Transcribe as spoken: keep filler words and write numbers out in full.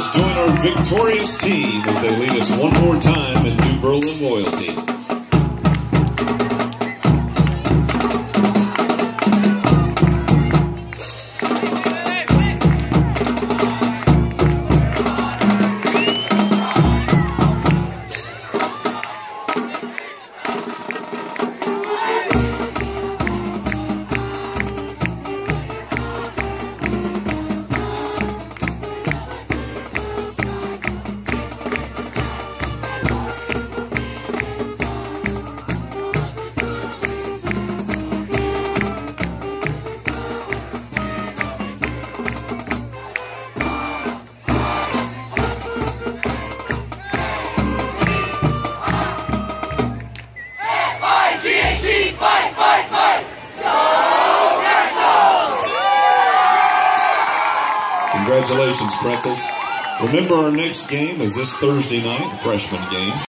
Pretzels join our victorious team as they lead us one more time in New Berlin loyalty. Fight, fight, fight! Go Pretzels! Congratulations, Pretzels. Remember, our next game is this Thursday night, freshman game.